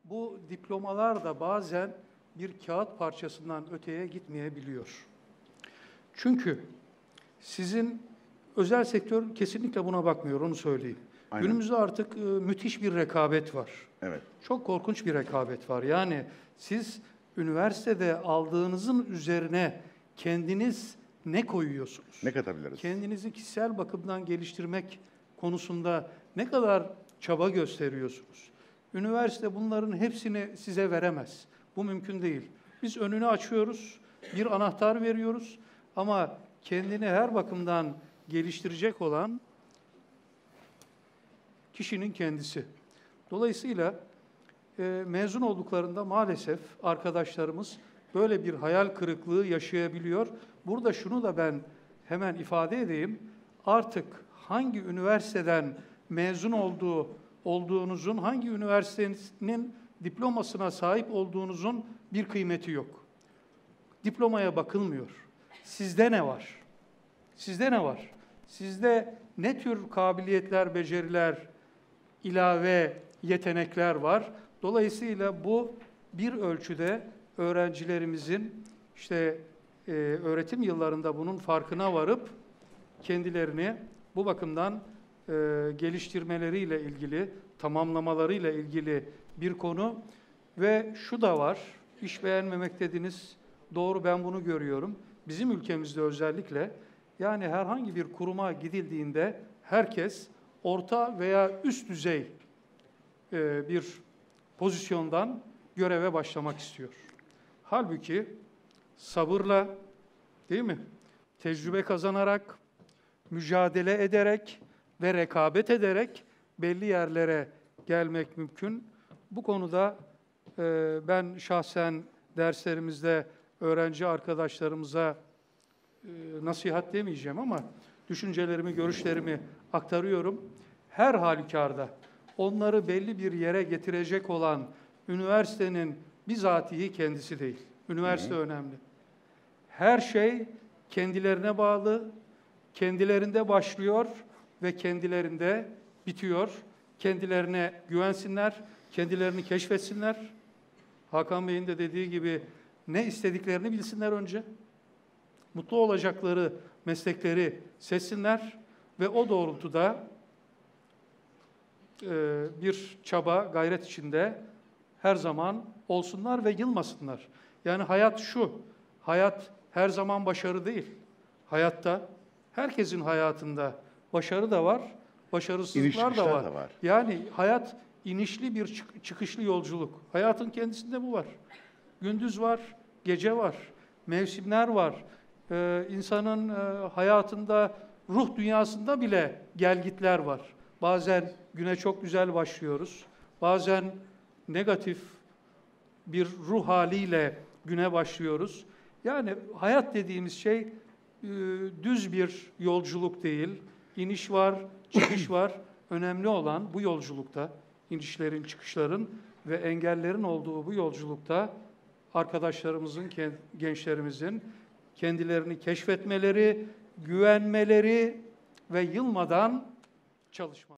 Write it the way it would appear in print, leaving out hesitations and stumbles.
bu diplomalar da bazen bir kağıt parçasından öteye gitmeyebiliyor. Çünkü sizin özel sektör kesinlikle buna bakmıyor, onu söyleyeyim. Aynen. Günümüzde artık müthiş bir rekabet var. Evet. Çok korkunç bir rekabet var. Yani siz üniversitede aldığınızın üzerine kendiniz ne koyuyorsunuz? Ne katabiliriz? Kendinizi kişisel bakımdan geliştirmek konusunda ne kadar çaba gösteriyorsunuz? Üniversite bunların hepsini size veremez. Bu mümkün değil. Biz önünü açıyoruz, bir anahtar veriyoruz ama kendini her bakımdan geliştirecek olan kişinin kendisi. Dolayısıyla mezun olduklarında maalesef arkadaşlarımız böyle bir hayal kırıklığı yaşayabiliyor. Burada şunu da ben hemen ifade edeyim. Artık hangi üniversiteden mezun olduğunuzun, hangi üniversitenin diplomasına sahip olduğunuzun bir kıymeti yok. Diplomaya bakılmıyor. Sizde ne var? Sizde ne var? Sizde ne tür kabiliyetler, beceriler, ilave yetenekler var? Dolayısıyla bu bir ölçüde öğrencilerimizin öğretim yıllarında bunun farkına varıp kendilerini bu bakımdan geliştirmeleriyle ilgili, tamamlamalarıyla ilgili bir konu. Ve şu da var, iş beğenmemek dediniz, doğru, ben bunu görüyorum. Bizim ülkemizde özellikle, yani herhangi bir kuruma gidildiğinde herkes orta veya üst düzey bir pozisyondan göreve başlamak istiyor. Halbuki sabırla, değil mi? Tecrübe kazanarak, mücadele ederek ve rekabet ederek belli yerlere gelmek mümkün. Bu konuda ben şahsen derslerimizde öğrenci arkadaşlarımıza nasihat demeyeceğim ama düşüncelerimi, görüşlerimi aktarıyorum. Her halükarda onları belli bir yere getirecek olan üniversitenin bizatihi kendisi değil. Üniversite önemli. Her şey kendilerine bağlı, kendilerinde başlıyor ve kendilerinde bitiyor. Kendilerine güvensinler, kendilerini keşfetsinler. Hakan Bey'in de dediği gibi ne istediklerini bilsinler önce. Mutlu olacakları meslekleri seçsinler ve o doğrultuda bir çaba, gayret içinde her zaman olsunlar ve yılmasınlar. Yani hayat şu, hayat her zaman başarı değil. Hayatta, herkesin hayatında başarı da var, başarısızlıklar da var. Yani hayat inişli bir çıkışlı yolculuk. Hayatın kendisinde bu var. Gündüz var, gece var, mevsimler var. İnsanın hayatında, ruh dünyasında bile gelgitler var. Bazen güne çok güzel başlıyoruz. Bazen negatif bir ruh haliyle güne başlıyoruz. Yani hayat dediğimiz şey düz bir yolculuk değil. İniş var, çıkış var. Önemli olan bu yolculukta, inişlerin, çıkışların ve engellerin olduğu bu yolculukta arkadaşlarımızın, gençlerimizin kendilerini keşfetmeleri, güvenmeleri ve yılmadan çalışmaları.